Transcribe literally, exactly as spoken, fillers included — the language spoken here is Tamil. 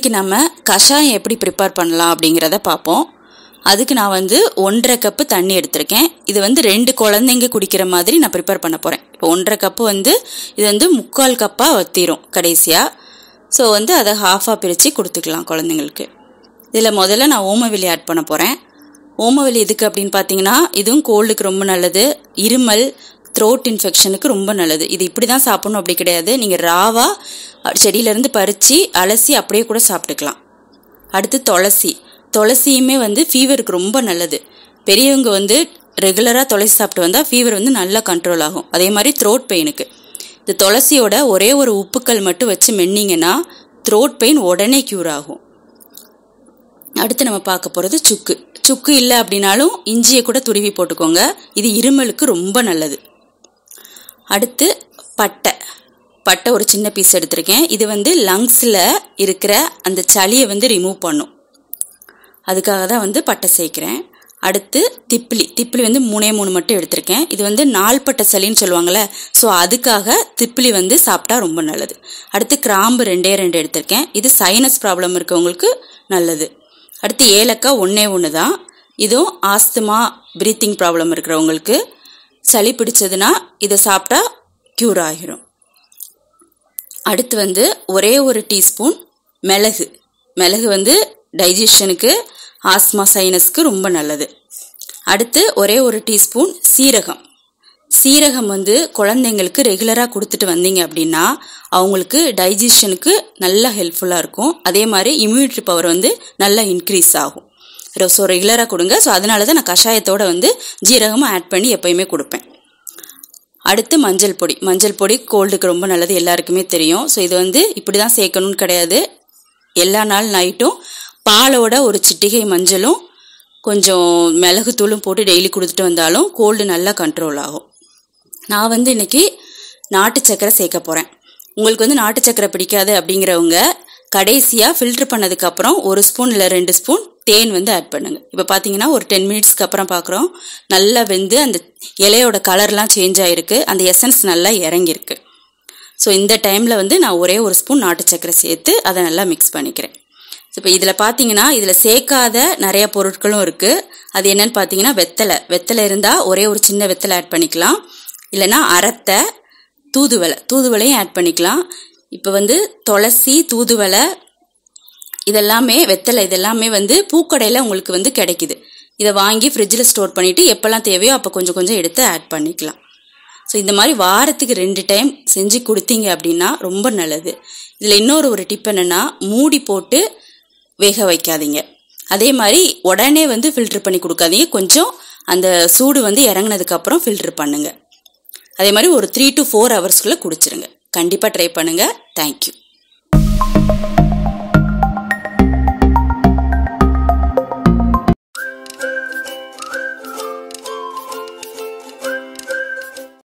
இன்றைக்கி நம்ம கஷாயம் எப்படி ப்ரிப்பேர் பண்ணலாம் அப்படிங்கிறத பார்ப்போம். அதுக்கு நான் வந்து ஒன்றரை கப்பு தண்ணி எடுத்திருக்கேன். இது வந்து ரெண்டு குழந்தைங்க குடிக்கிற மாதிரி நான் ப்ரிப்பேர் பண்ண போகிறேன். இப்போ ஒன்றரை கப்பு வந்து இது வந்து முக்கால் கப்பாக வத்திரும் கடைசியாக. ஸோ வந்து அதை ஹாஃபாக பிரித்து கொடுத்துக்கலாம் குழந்தைங்களுக்கு. இதில் முதல்ல நான் ஓமவெளி ஆட் பண்ண போகிறேன். ஓமவெளி எதுக்கு அப்படின்னு பார்த்தீங்கன்னா, இதுவும் கோல்டுக்கு ரொம்ப நல்லது, இருமல், த்ரோட் இன்ஃபெக்ஷனுக்கு ரொம்ப நல்லது. இது இப்படி தான் சாப்பிட்ணும் அப்படி கிடையாது. நீங்கள் ராவாக செடியிலேருந்து பறித்து அலசி அப்படியே கூட சாப்பிட்டுக்கலாம். அடுத்து துளசி. துளசியுமே வந்து ஃபீவருக்கு ரொம்ப நல்லது. பெரியவங்க வந்து ரெகுலராக துளசி சாப்பிட்டு வந்தால் ஃபீவர் வந்து நல்லா கண்ட்ரோல் ஆகும். அதே மாதிரி த்ரோட் பெயினுக்கு இந்த துளசியோட ஒரே ஒரு உப்புக்கள் மட்டும் வச்சு மென்னிங்கன்னா த்ரோட் பெயின் உடனே க்யூர் ஆகும். அடுத்து நம்ம பார்க்க போகிறது சுக்கு. சுக்கு இல்லை அப்படின்னாலும் இஞ்சியை கூட துருவி போட்டுக்கோங்க. இது இருமலுக்கு ரொம்ப நல்லது. அடுத்து பட்டை. பட்டை ஒரு சின்ன பீஸ் எடுத்திருக்கேன். இது வந்து லங்ஸில் இருக்கிற அந்த சளியை வந்து ரிமூவ் பண்ணும். அதுக்காக தான் வந்து பட்டை சேர்க்குறேன். அடுத்து திப்பிலி. திப்பிலி வந்து மூணே மூணு மட்டும் எடுத்திருக்கேன். இது வந்து நாள்பட்ட சளின்னு சொல்லுவாங்கள்ல, ஸோ அதுக்காக திப்பிலி வந்து சாப்பிட்டா ரொம்ப நல்லது. அடுத்து கிராம்பு ரெண்டே ரெண்டு எடுத்திருக்கேன். இது சைனஸ் ப்ராப்ளம் இருக்கவங்களுக்கு நல்லது. அடுத்து ஏலக்காய் ஒன்றே ஒன்று தான். இதுவும் ஆஸ்துமா, ப்ரீத்திங் ப்ராப்ளம் இருக்கிறவங்களுக்கு, சளி பிடிச்சதுன்னா இதை சாப்பிட்டா க்யூர் ஆகிரும். அடுத்து வந்து ஒரே ஒரு டீஸ்பூன் மிளகு. மிளகு வந்து டைஜஷனுக்கு, ஆஸ்மா, சைனஸ்க்கு ரொம்ப நல்லது. அடுத்து ஒரே ஒரு டீஸ்பூன் சீரகம். சீரகம் வந்து குழந்தைங்களுக்கு ரெகுலராக கொடுத்துட்டு வந்தீங்க அப்படின்னா அவங்களுக்கு டைஜஷனுக்கு நல்லா ஹெல்ப்ஃபுல்லாக இருக்கும். அதே மாதிரி இம்யூனிட்டி பவர் வந்து நல்லா இன்க்ரீஸ் ஆகும். ஸோ ரெகுலராக கொடுங்க. ஸோ அதனால தான் நான் கஷாயத்தோடு வந்து ஜீரகமும் ஆட் பண்ணி எப்பயுமே கொடுப்பேன். அடுத்து மஞ்சள் பொடி. மஞ்சள் பொடி கோல்டுக்கு ரொம்ப நல்லது, எல்லாருக்குமே தெரியும். ஸோ இது வந்து இப்படி தான் சேர்க்கணும்னு கிடையாது. எல்லா நாள் நைட்டும் பாலோட ஒரு சிட்டிகை மஞ்சளும் கொஞ்சம் மிளகுத்தூளும் போட்டு டெய்லி கொடுத்துட்டு வந்தாலும் கோல்டு நல்லா கண்ட்ரோல் ஆகும். நான் வந்து இன்றைக்கி நாட்டு சக்கரை சேர்க்க போகிறேன். உங்களுக்கு வந்து நாட்டு சக்கரை பிடிக்காது அப்படிங்கிறவங்க கடைசியாக ஃபில்ட்ரு பண்ணதுக்கப்புறம் ஒரு ஸ்பூன் இல்லை ரெண்டு ஸ்பூன் தேன் வந்து ஆட் பண்ணுங்கள். இப்போ பார்த்தீங்கன்னா ஒரு டென் மினிட்ஸ்க்கு அப்புறம் பார்க்குறோம், நல்லா வெந்து அந்த இலையோட கலர்லாம் சேஞ்ச் ஆகிருக்கு, அந்த எசன்ஸ் நல்லா இறங்கியிருக்கு. ஸோ இந்த டைமில் வந்து நான் ஒரே ஒரு ஸ்பூன் நாட்டு சக்கரை சேர்த்து அதை நல்லா மிக்ஸ் பண்ணிக்கிறேன். இப்போ இதில் பார்த்தீங்கன்னா இதில் சேர்க்காத நிறைய பொருட்களும் இருக்குது. அது என்னன்னு பார்த்தீங்கன்னா வெத்தலை. வெத்தலை இருந்தால் ஒரே ஒரு சின்ன வெத்தலை ஆட் பண்ணிக்கலாம், இல்லைனா அரத்தை, தூதுவளை. தூதுவளையும் ஆட் பண்ணிக்கலாம். இப்போ வந்து துளசி, தூதுவளை இதெல்லாமே, வெத்தலை இதெல்லாமே வந்து பூக்கடையில் உங்களுக்கு வந்து கிடைக்குது. இதை வாங்கி ஃப்ரிட்ஜில் ஸ்டோர் பண்ணிவிட்டு எப்போல்லாம் தேவையோ அப்போ கொஞ்சம் கொஞ்சம் எடுத்து ஆட் பண்ணிக்கலாம். ஸோ இந்த மாதிரி வாரத்துக்கு ரெண்டு டைம் செஞ்சு கொடுத்தீங்க அப்படின்னா ரொம்ப நல்லது. இதில் இன்னொரு ஒரு டிப் என்னென்னா, மூடி போட்டு வேக வைக்காதீங்க. அதே மாதிரி உடனே வந்து ஃபில்ட்ரு பண்ணி கொடுக்காதீங்க. கொஞ்சம் அந்த சூடு வந்து இறங்கினதுக்கப்புறம் ஃபில்ட்ரு பண்ணுங்கள். அதே மாதிரி ஒரு த்ரீ டு ஃபோர் ஹவர்ஸ்க்குள்ளே குடிச்சிருங்க. கண்டிப்பாக ட்ரை பண்ணுங்கள். தேங்க்யூ.